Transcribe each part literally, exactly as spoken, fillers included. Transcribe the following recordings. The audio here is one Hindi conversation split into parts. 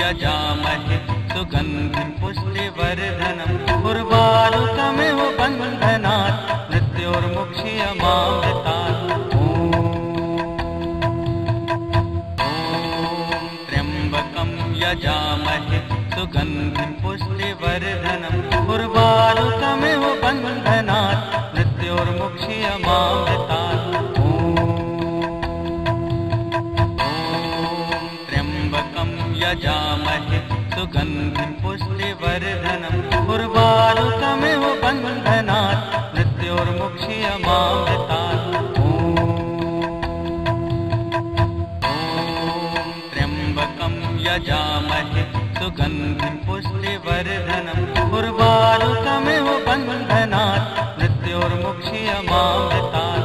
यजामहे सुगन्धिं पुष्टिवर्धनम् उर्वारुकमिव बन्धनात् मृत्योर्मुक्षीयमामृतात्। ॐ त्र्यम्बकं यजामहे सुगन्धिं पुष्टिवर्धनम् उर्वारुकमिव बन्धनात् मृत्योर्मुक्षीयमामृतात्। यजामहे सुगन्धिं पुष्टिवर्धनम् उर्वारुकमिव बन्धनात् मृत्योर्मुक्षीयमामृतात्। ॐ त्र्यम्बकं यजामहे सुगन्धिं पुष्टिवर्धनम् उर्वारुकमिव बन्धनात् मृत्योर्मुक्षीयमामृतात्।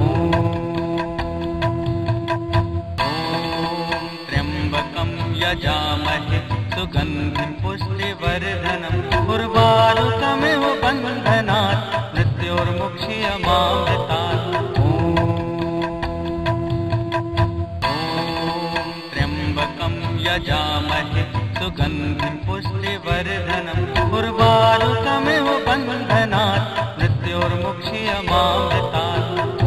यजामहे सुगन्धिं पुष्टिवर्धनम् उर्वारुकमिव बन्धनात् मृत्योर्मुक्षीयमामृतात्। ॐ त्र्यम्बकं यजामहे सुगन्धिं पुष्टिवर्धनम् उर्वारुकमिव बन्धनात् मृत्योर्मुक्षीयमामृतात्।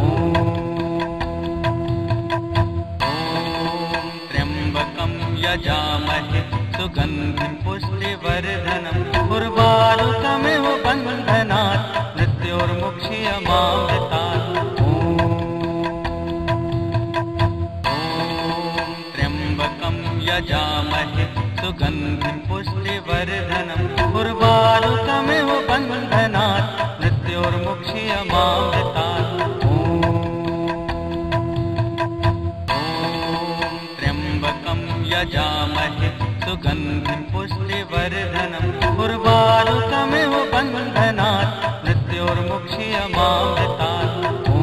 यजामहे सुगन्धिं पुष्टिवर्धनम् उर्वारुकमिव बन्धनात् मृत्योर्मुक्षीयमामृतात्। ॐ त्र्यम्बकं यजामहे सुगन्धिं पुष्टिवर्धनम् उर्वारुकमिव बन्धनात् मृत्योर्मुक्षीयमामृतात्। यजामहे सुगन्धिं पुष्टिवर्धनम् उर्वारुकमिव बन्धनात् मृत्योर्मुक्षीयमामृतात्। ॐ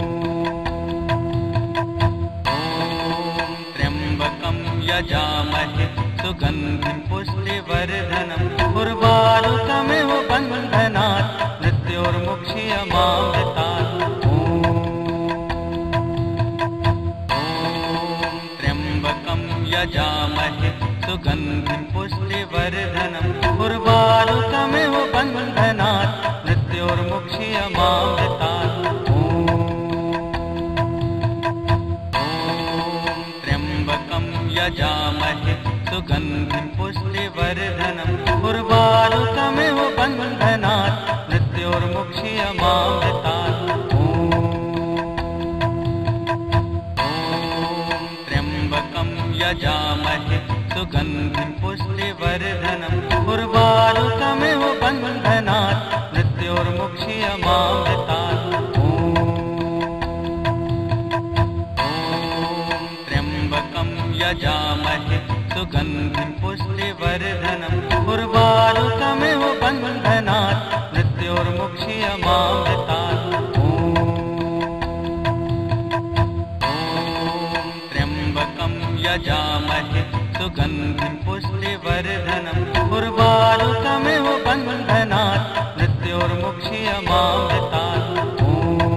त्र्यम्बकं यजामहे सुगन्धिं पुष्टिवर्धनम् उर्वारुकमिव बन्धनात् मृत्योर्मुक्षीयमामृतात्। यजामहे सुगन्धिं पुष्टिवर्धनम् उर्वारुकमिव बन्धनात् मृत्योर्मुक्षीयमामृतात्। ॐ त्र्यम्बकं यजामहे सुगन्धिं पुष्टिवर्धनम् उर्वारुकमिव बन्धनात् मृत्योर्मुक्षीयमामृतात्। यजामहे सुगन्धिं पुष्टिवर्धनम् उर्वारुकमिव बन्धनात् मृत्योर्मुक्षीयमामृतात्। ॐ त्र्यम्बकं यजामहे सुगन्धिं पुष्टिवर्धनम् उर्वारुकमिव बन्धनात् मृत्योर्मुक्षीयमामृतात्। यजामहे सुगन्धिं पुष्टिवर्धनम् उर्वारुकमिव बन्धनात् मृत्योर्मुक्षीयमामृतात्। ॐ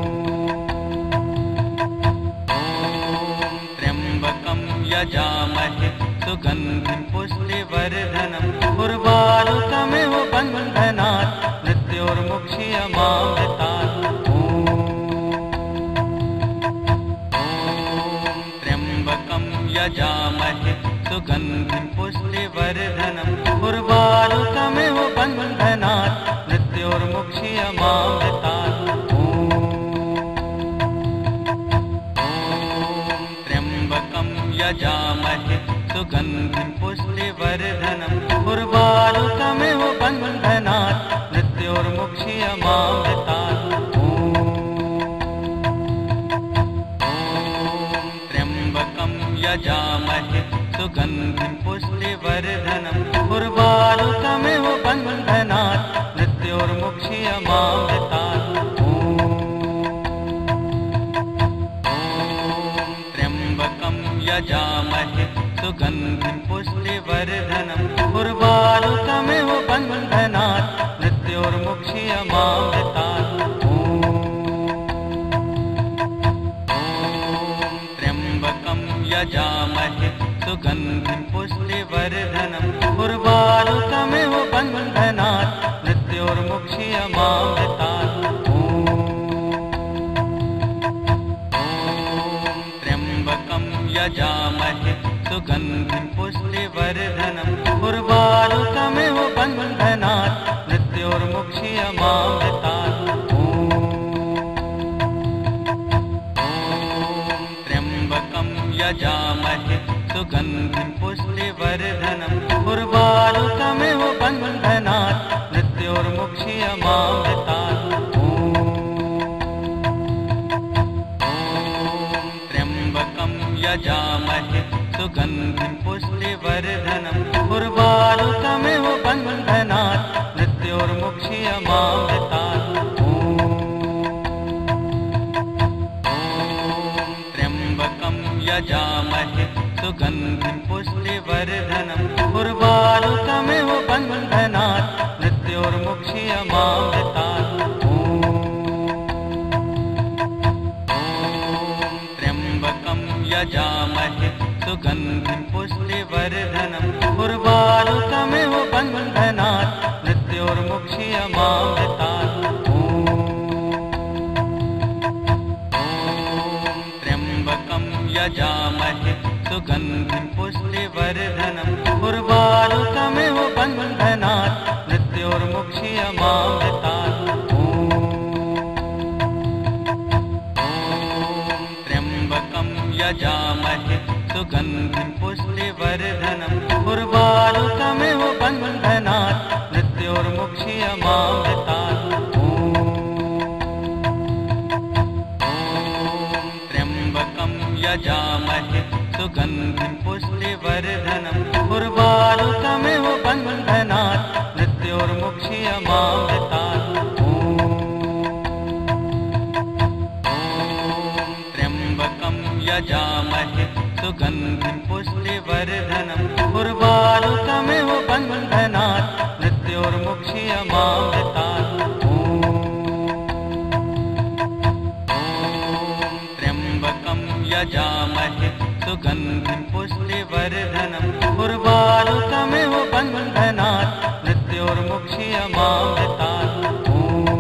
त्र्यम्बकं यजामहे सुगन्धिं पुष्टिवर्धनम् उर्वारुकमिव बन्धनात् मृत्योर्मुक्षीयमामृतात्। यजामहे सुगन्धिं पुष्टिवर्धनम् उर्वारुकमिव बन्धनात् मृत्योर्मुक्षीयमामृतात्। ॐ त्र्यम्बकं यजामहे सुगन्धिं पुष्टिवर्धनम् उर्वारुकमिव बन्धनात् मृत्योर्मुक्षीयमामृतात्। यजामहे सुगन्धिं पुष्टिवर्धनम् उर्वारुकमिव बन्धनात् मृत्योर्मुक्षीयमामृतात्। ॐ त्र्यम्बकं यजामहे सुगन्धिं पुष्टिवर्धनम् उर्वारुकमिव बन्धनात् मृत्योर्मुक्षीयमामृतात्। यजामहे सुगन्धिं पुष्टिवर्धनम् उर्वारुकमिव बन्धनात् मृत्योर्मुक्ष्यमामृतात्। ॐ त्र्यम्बकं यजामहे सुगन्धिं पुष्टिवर्धनम् उर्वारुकमिव बन्धनात् मृत्योर्मुक्ष्यमामृतात्। यजामहे सुगन्धिं पुष्टिवर्धनम् उर्वारुकमिव बन्धनात् मृत्योर्मुक्ष्यमामृतात्। ॐ त्र्यम्बकं यजामहे सुगन्धिं पुष्टिवर्धनम् उर्वारुकमिव बन्धनात् मृत्योर्मुक्ष्यमामृतात्। यजामहे सुगन्धिं पुष्टिवर्धनम् उर्वारुकमिव बन्धनात् मृत्योर्मुक्ष्यमामृतात्। ॐ त्र्यम्बकं यजामहे सुगन्धिं पुष्टिवर्धनम् उर्वारुकमिव बन्धनात् मृत्योर्मुक्ष्यमामृतात्। यजामहे सुगन्धिं पुष्टिवर्धनम् उर्वारुकमिव बन्धनात् मृत्योर्मुक्ष्यमामृतात्। ॐ त्र्यम्बकं यजामहे सुगन्धिं पुष्टिवर्धनम् उर्वारुकमिव बन्धनात् मृत्योर्मुक्ष्यमामृतात्। यजामहे सुगन्धिं पुष्टिवर्धनम् उर्वारुकमिव बन्धनात् मृत्योर्मुक्ष्यमामृतात्। ॐ त्र्यम्बकं यजामहे सुगन्धिं पुष्टिवर्धनम् उर्वारुकमिव बन्धनात् मृत्योर्मुक्ष्यमामृतात्। यजामहे सुगन्धिं पुष्टिवर्धनम् उर्वारुकमिव बन्धनात् मृत्योर्मुक्ष्यमामृतात्। ॐ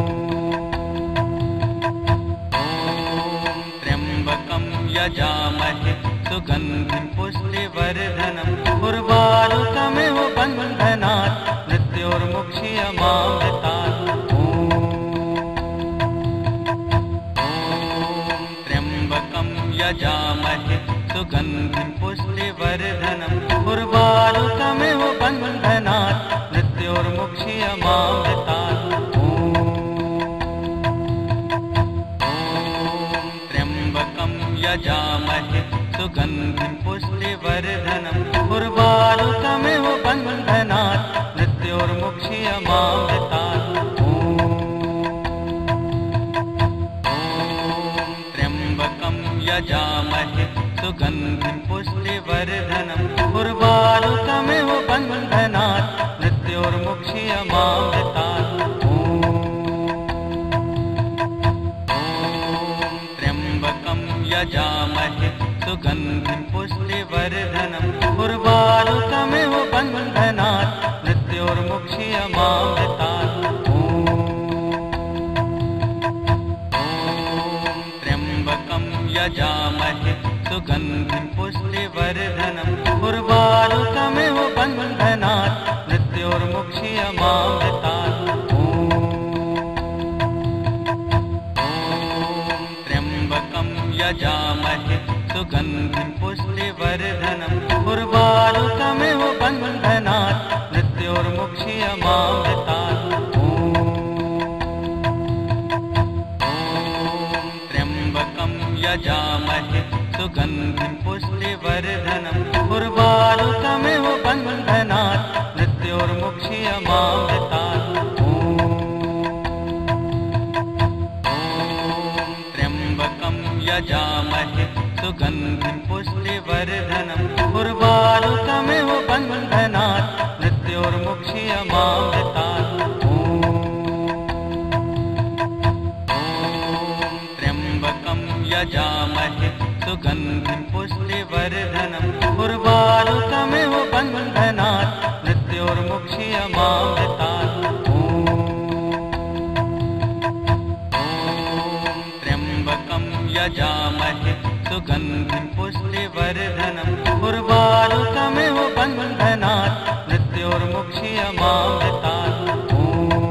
त्र्यम्बकं यजामहे सुगन्धिं पुष्टिवर्धनम् उर्वारुकमिव बन्धनात् मृत्योर्मुक्ष्यमामृतात्। यजामहे सुगन्धिं पुष्टिवर्धनम् उर्वारुकमिव बन्धनात् मृत्योर्मुक्ष्यमामृतात्। ॐ त्र्यम्बकं यजामहे सुगन्धिं पुष्टिवर्धनम् उर्वारुकमिव बन्धनात् मृत्योर्मुक्ष्यमामृतात्। यजामहे सुगन्धिं पुष्टिवर्धनम् उर्वारुकमिव बन्धनात् मृत्योर्मुक्ष्यमामृतात्। ॐ त्र्यम्बकं यजामहे सुगन्धिं पुष्टिवर्धनम् उर्वारुकमिव बन्धनात् मृत्योर्मुक्ष्यमामृतात्। यजामहे सुगन्धिं पुष्टिवर्धनम् उर्वारुकमिव बन्धनात् मृत्योर्मुक्ष्यमामृतात्। ॐ त्र्यम्बकं यजामहे सुगन्धिं पुष्टिवर्धनम् उर्वारुकमिव बन्धनात् मृत्योर्मुक्ष्यमामृतात्। यजामहे सुगन्धिं पुष्टिवर्धनम् उर्वारुकमिव बन्धनात् मृत्योर्मुक्ष्यमामृतात्। ॐ त्र्यम्बकं यजामहे सुगन्धिं पुष्टिवर्धनम् उर्वारुकमिव बन्धनात् मृत्योर्मुक्ष्यमामृतात्। यजामहे सुगन्धिं पुष्टिवर्धनम् उर्वारुकमिव सुगन्धिं पुष्टिवर्धनम् उर्वारुकमिव बन्धनात् मृत्योर्मुक्ष्यमामृतात्। ॐ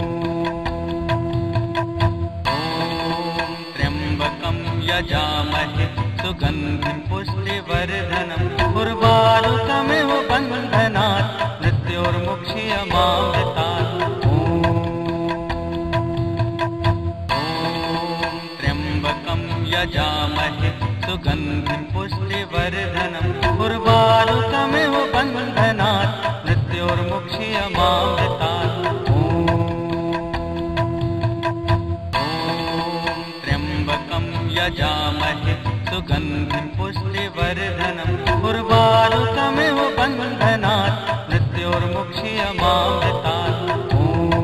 त्र्यम्बकं यजामहे सुगन्धिं पुष्टिवर्धनम् उर्वारुकमिव बन्धनात् मृत्योर्मुक्ष्यमामृतात्। ॐ त्र्यम्बकं यजामहे सुगन्धिं पुष्टिवर्धनम् उर्वारुकमिव बन्धनात् मृत्योर्मुक्ष्यमामृतात्। ॐ त्र्यम्बकं यजामहे सुगन्धिं पुष्टिवर्धनम् उर्वारुकमिव बन्धनात् मृत्योर्मुक्ष्यमामृतात्। ॐ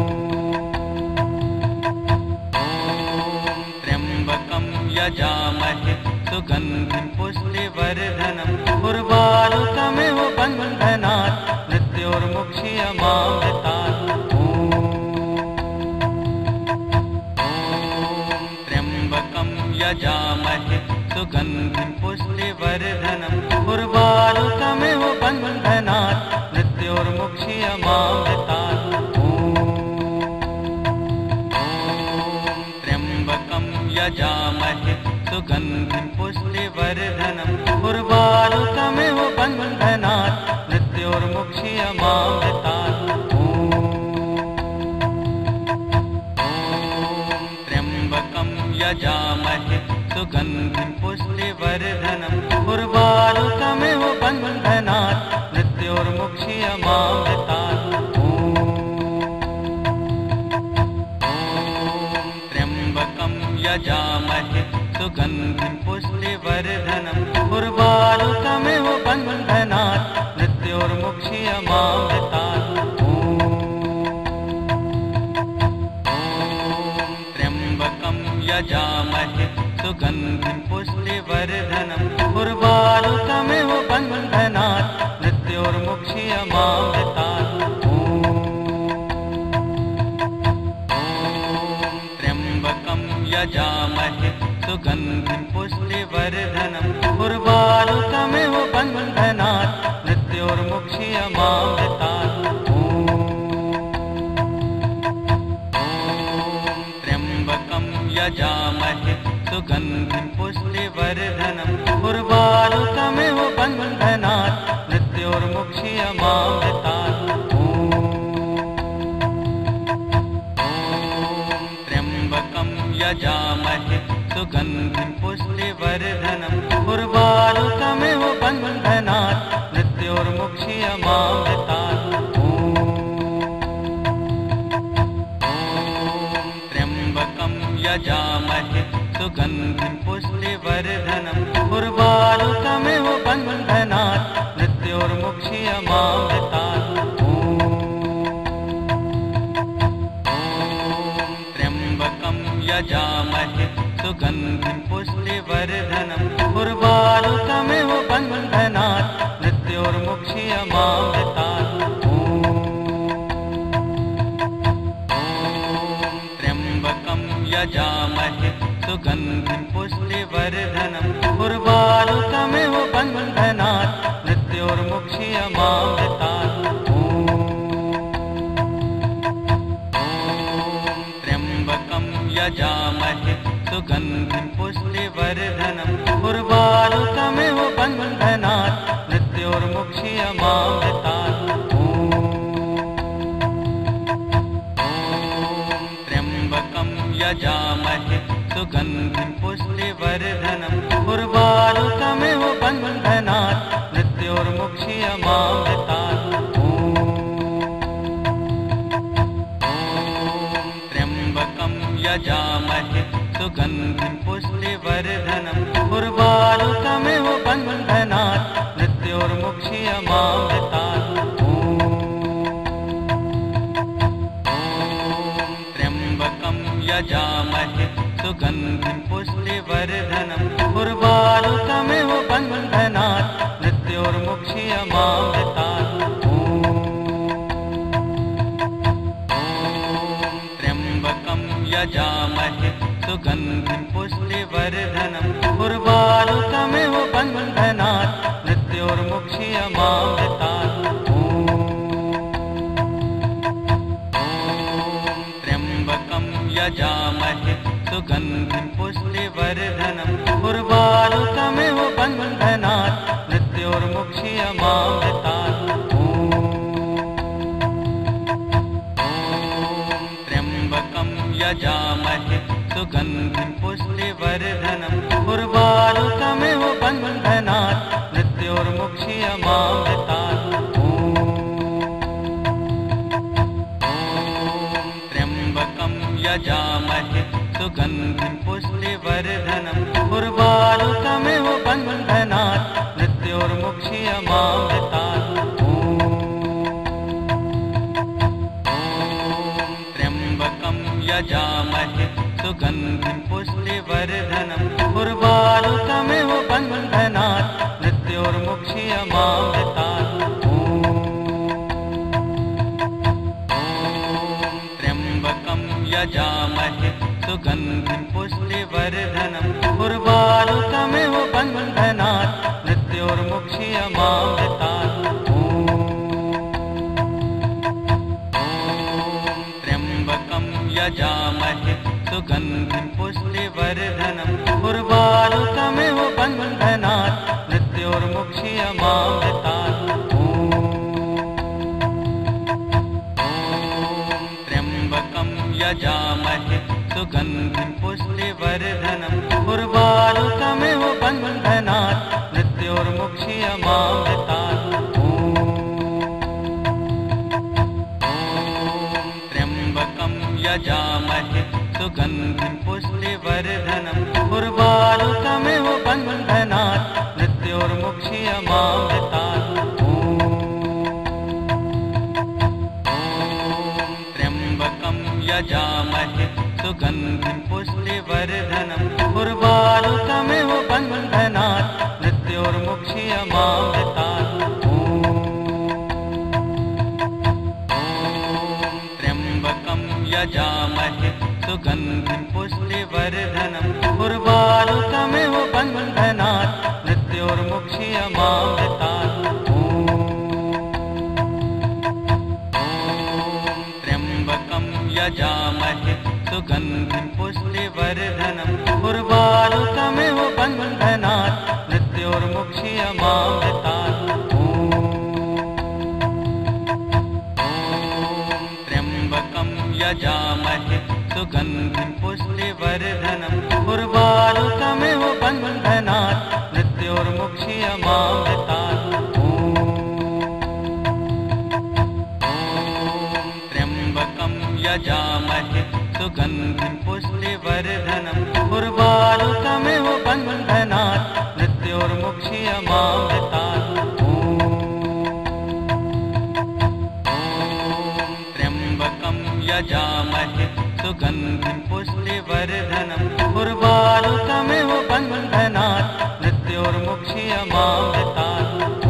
त्र्यम्बकं यजामहे सुगन्धिं पुष्टिवर्धनम् उर्वारुकमिव बन्धनात् मृत्योर्मुक्ष्यमामृतात्। ॐ त्र्यम्बकं यजामहे सुगन्धिं पुष्टिवर्धनम् उर्वारुकमिव बन्धनात् मृत्योर्मुक्ष्यमामृतात्। ॐ त्र्यम्बकं यजामहे सुगन्धिं पुष्टिवर्धनम् उर्वारुकमिव बन्धनात् मृत्योर्मुक्ष्यमामृतात्। ॐ त्र्यम्बकं यजामहे सुगन्धिं पुष्टिवर्धनम् उर्वारुकमिव बन्धनात् मृत्योर्मुक्ष्यमामृतात्। ॐ त्र्यम्बकं यजामहे सुगन्धिं पुष्टिवर्धनम् उर्वारुकमिव बन्धनात् मृत्योर्मुक्ष्यमामृतात्। ॐ त्र्यम्बकं यजामहे सुगन्धिं पुष्टिवर्धनम् उर्वारुकमिव बन्धनात् मृत्योर्मुक्ष्यमामृतात्। ॐ त्र्यम्बकं यजामहे सुगन्धिं पुष्टिवर्धनम् उर्वारुकमिव बन्धनात् मृत्योर्मुक्ष्यमामृतात्। ॐ त्र्यम्बकं यजामहे सुगन्धिं पुष्टिवर्धनम् उर्वारुकमिव बन्धनात् मृत्योर्मुक्ष्यमामृतात्। ॐ त्र्यम्बकं यजामहे सुगन्धिं पुष्टिवर्धनम् उर्वारुकमिव बन्धनात् मृत्योर्मुक्ष्यमामृतात्। ॐ त्र्यम्बकं यजामहे सुगन्धिं पुष्टिवर्धनम् उर्वारुकमिव बन्धनात् मृत्योर्मुक्ष्यमामृतात्। ॐ त्र्यम्बकं यजामहे सुगन्धिं पुष्टिवर्धनम् उर्वारुकमिव बन्धनात् मृत्योर्मुक्ष्यमामृतात्। ॐ त्र्यम्बकं यजामहे सुगन्धिं पुष्टिवर्धनम् उर्वारुकमिव बन्धनात् मृत्योर्मुक्ष्यमामृतात्। ॐ त्र्यम्बकं यजामहे सुगन्धिं पुष्टिवर्धनम् उर्वारुकमिव बन्धनात् मृत्योर्मुक्ष्यमामृतात्। ॐ त्र्यम्बकं यजामहे सुगन्धिं पुष्टिवर्धनम् उर्वारुकमिव बन्धनात् मृत्योर्मुक्ष्यमामृतात्। ॐ त्र्यम्बकं यजामहे सुगन्धिं पुष्टिवर्धनम् उर्वारुकमिव बन्धनात् मृत्योर्मुक्ष्यमामृतात्। ॐ त्र्यम्बकं यजामहे सुगन्धिं पुष्टिवर्धनम् उर्वारुकमिव बन्धनात् मृत्योर्मुक्ष्यमामृतात्। ॐ त्र्यम्बकं यजामहे सुगन्धिं पुष्टिवर्धनम् उर्वारुकमिव बन्धनात् सुगन्धिं पुष्टिवर्धनम् उर्वारुकमिव बन्धनात् मृत्योर्मुक्ष्यमामृतात्। ॐ त्र्यम्बकं यजामहे सुगन्धिं पुष्टिवर्धनम् उर्वारुकमिव बन्धनात् मृत्योर्मुक्ष्यमामृतात्। ॐ त्र्यम्बकं यजामहे सुगन्धिं पुष्टिवर्धनम् उर्वारुकमिव बन्धनात् मृत्योर्मुक्ष्यमामृतात्। ॐ त्र्यम्बकं यजामहे सुगन्धिं पुष्टिवर्धनम् उर्वारुकमिव बन्धनात् मृत्योर्मुक्ष्यमामृतात्। ॐ त्र्यम्बकं यजामहे सुगन्धिं पुष्टिवर्धनम् उर्वारुकमिव बन्धनात् मृत्योर्मुक्ष्यमामृतात्। ॐ त्र्यम्बकं यजामहे सुगन्धिं पुष्टिवर्धनम् उर्वारुकमिव बन्धनात् मृत्योर्मुक्ष्यमामृतात्। ॐ त्र्यम्बकं यजामहे सुगन्धिं पुष्टिवर्धनम् उर्वारुकमिव बन्धनात् मृत्योर्मुक्ष्यमामृतात्। ॐ त्र्यम्बकं यजामहे सुगन्धिं पुष्टिवर्धनम् उर्वारुकमिव बन्धनात् मृत्योर्मुक्ष्यमामृतात्। ॐ त्र्यम्बकं यजामहे सुगन्धिं पुष्टिवर्धनम् उर्वारुकमिव बन्धनात् मृत्योर्मुक्ष्यमामृतात्। ॐ त्र्यम्बकं यजामहे सुगन्धिं पुष्टिवर्धनम् उर्वारुकमिव बन्धनात् मृत्योर्मुक्ष्यमामृतात्। ॐ त्र्यम्बकं यजामहे सुगन्धिं पुष्टिवर्धनम् उर्वारुकमिव बन्धनात् मृत्योर्मुक्ष्यमामृतात्। ॐ त्र्यम्बकं यजामहे सुगन्धिं पुष्टिवर्धनम् उर्वारुकमिव बन्धनात् मृत्योर्मुक्ष्यमामृतात्। ॐ त्र्यम्बकं यजामहे सुगन्धिं पुष्टिवर्धनम् उर्वारुकमिव बन्धनात् मृत्योर्मुक्ष्यमामृतात्। ॐ त्र्यम्बकं यजामहे सुगन्धिं पुष्टिवर्धनम् उर्वारुकमिव बन्धनात् मृत्योर्मुक्ष्यमामृतात्। ॐ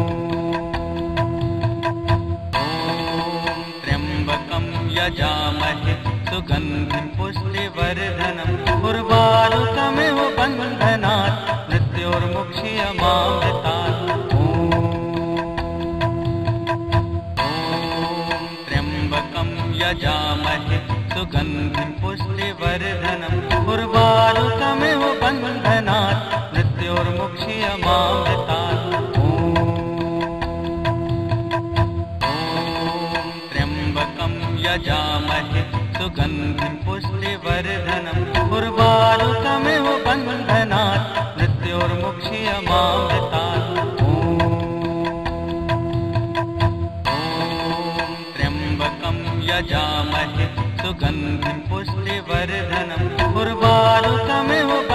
त्र्यम्बकं यजामहे सुगन्धिं पुष्टिवर्धनम् उर्वारुकमिव बन्धनात् मृत्योर्मुक्ष्यमामृतात्। ॐ त्र्यम्बकं यजामहे सुगन्धिं पुष्टिवर्धनम् उर्वारुकमिव बन्धनात् मृत्योर्मुक्ष्यमामृतात्। ॐ त्र्यम्बकं यजामहे सुगन्धिं पुष्टिवर्धनम् उर्वारुकमिव बन्धनात् मृत्योर्मुक्ष्यमामृतात्। ॐ त्र्यम्बकं यजामहे सुगन्धिं पुष्टिवर्धनम् उर्वारुकमिव